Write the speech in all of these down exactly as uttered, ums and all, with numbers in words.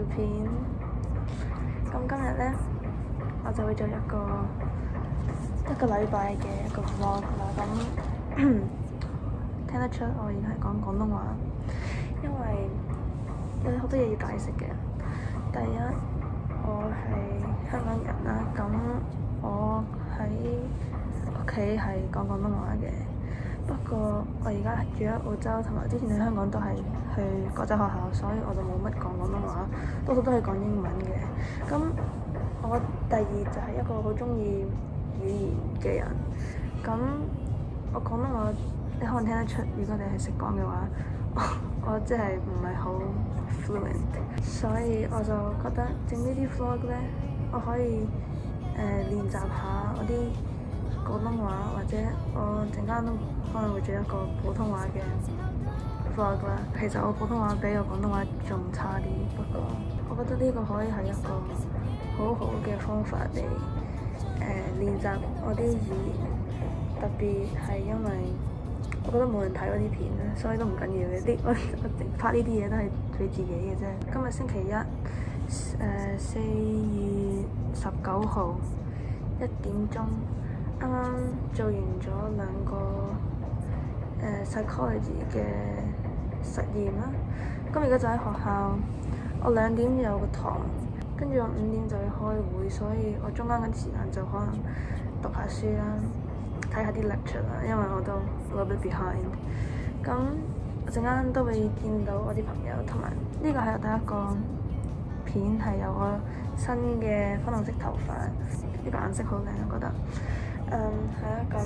條片。咁今日咧，我就會做一個一個禮拜嘅一個 vlog 啦。咁聽得出我而家係講廣東話，因為有好多嘢要解釋嘅。第一，我係香港人啦，咁我喺屋企係講廣東話嘅。不過我而家住喺澳洲，同埋之前喺香港都係去國際學校，所以我就冇乜講廣東話，多數都係講英文嘅。咁我第二就係一個好鍾意語言嘅人。咁我廣東話你可能聽得出，如果你係識講嘅話，我，我真係唔係好 fluent， 所以我就覺得整呢啲 vlog 咧，我可以誒練習下我啲廣東話，或者我陣間都可能會做一個普通話嘅 vlog 啦。其實我普通話比我廣東話仲差啲，不過我覺得呢個可以係一個好好嘅方法嚟誒練習我啲語言，特別係因為我覺得冇人睇我啲片咧，所以都唔緊要嘅。啲我我拍呢啲嘢都係俾自己嘅啫。今日星期一，誒四月十九號一點鐘。啱啱做完咗兩個誒、呃、psychology 嘅實驗啦，咁而家就喺學校，我兩點有個堂，跟住我五點就要開會，所以我中間嘅時間就可能讀下書啦，睇下啲 lecture 啦，因為我都 a little bit behind。咁我陣間都會見到我啲朋友，同埋呢個係我第一個片，係有我新嘅粉紅色頭髮，呢、這個顏色好靚，我覺得。嗯，係啊，咁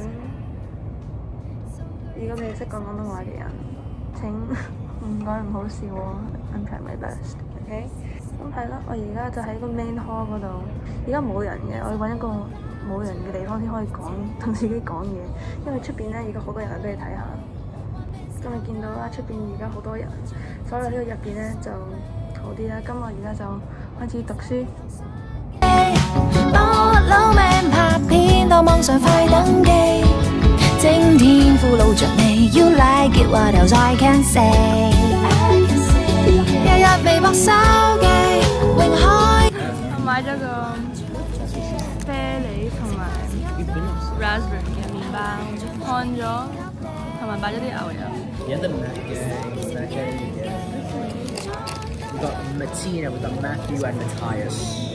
如果你係識講廣東話嘅人，請唔該唔好笑喎 ，I'm trying my best，OK？ 咁係啦，我而家就喺個 main hall 嗰度，而家冇人嘅，我要揾一個冇人嘅地方先可以講同自己講嘢，因為出邊咧而家好多人嚟俾你睇下。咁你見到啦，出邊而家好多人，所以呢個入邊咧就好啲啦。咁我而家就開始讀書。到網上快登記，整天俘虜着你 ，You like it what else I can say？ 日日微博手機，永開。我買咗個啡梨同埋 raspberry 嘅麵包，烘咗，同埋擺咗啲牛油。有得唔係嘅，有得嘅。We've got Martina with the Matthew and Matthias.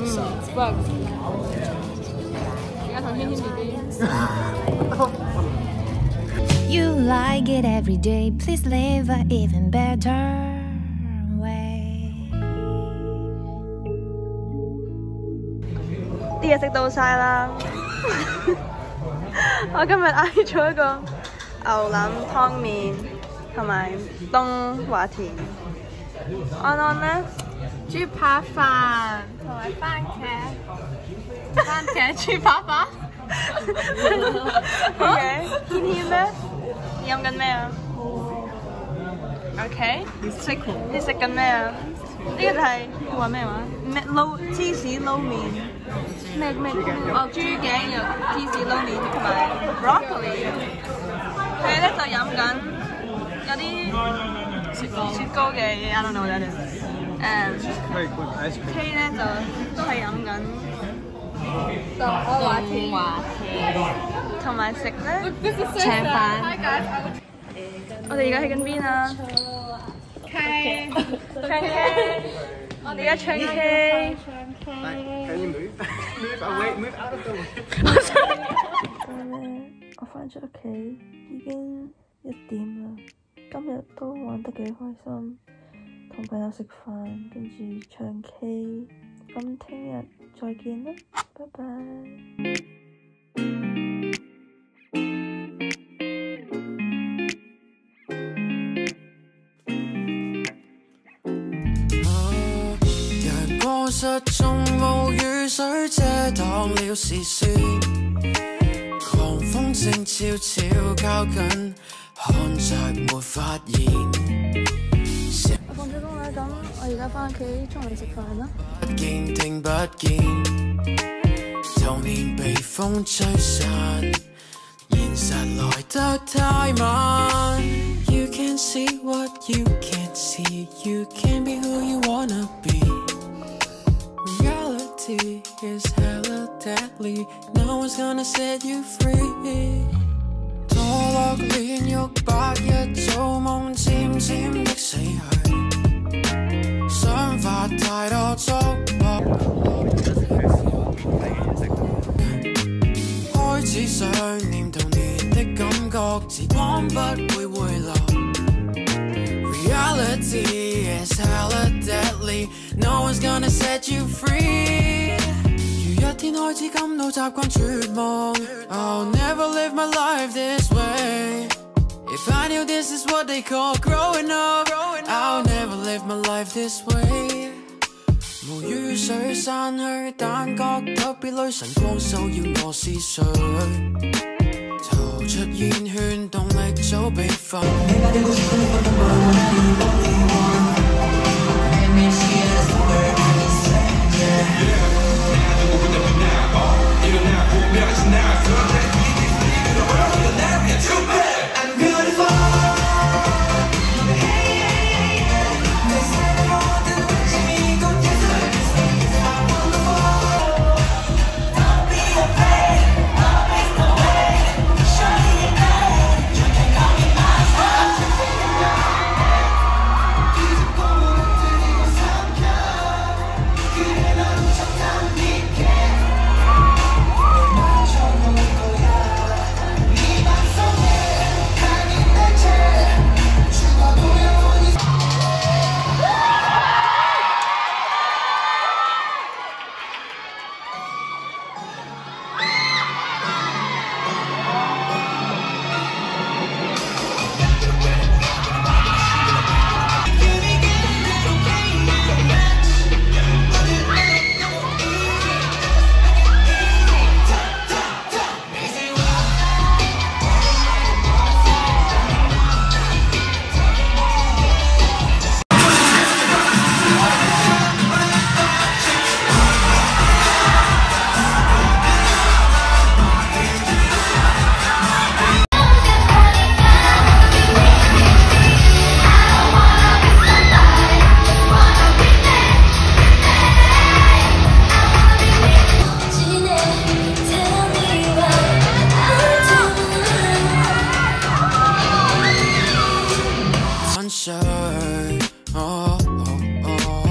You like it every day, please live an even better way. 啲嘢食到晒啦！我今日嗌咗一個牛腩湯麵同埋冬瓜田。安安呢？豬扒飯同埋番茄，番茄豬扒飯。OK， 天天咩？你飲緊咩啊 ？OK， 你食緊咩啊？呢個就係佢話咩話？咩撈芝士撈麵？咩咩？哦，豬頸肉芝士撈麵同埋 broccoli。佢咧就飲緊有啲雪糕雪糕嘅嘢 ，I don't know what that is。誒 ，K 咧就都係飲緊。凍華田，同埋食咧長飯。我哋而家喺緊邊啊 ？K， 唱 K， 我哋而家唱 K。Can you move? Move away, move out of the way. 我返咗屋企已經一點啦，今日都玩得幾開心，同朋友食飯，跟住唱 K。咁聽日再見啦，拜拜。陽光失蹤，無雨水遮擋了視線，狂風正悄悄靠近，看着沒發現。我放咗工啦，咁我而家返屋企沖涼食飯啦。不見聽不見，童年被風吹散，現實來得太慢。You can see what you can't see, you can be who you wanna be. deadly. No one's gonna set you free. 墮落煉獄白日做夢，漸漸的死去，想法太多觸摸，開始想念童年的感覺，時光不會回流。Reality is hella deadly. No one's gonna set you free. 如一天開始感到習慣絕望 I'll never live my life this way. If I knew this is what they call growing up I'll never live my life this way. 無雨水散去，但覺特別累，晨光秀耀我思緒，逃出煙圈，動力早被分。Oh, oh, oh.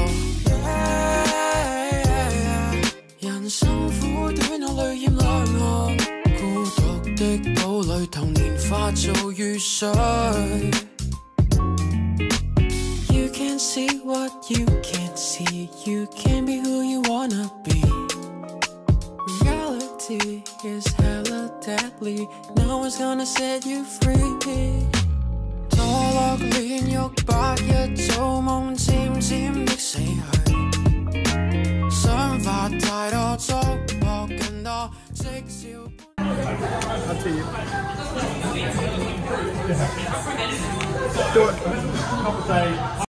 Yeah, yeah, yeah. 人生苦短，我淚染兩行，孤獨的堡壘，童年化做雨水。You can't see what you can't see. You can't be who you wanna be. Reality is hella deadly. No one's gonna set you free. 墮落煉獄白日做夢，漸漸的死去，想法太多，觸摸更多，即照。Do it.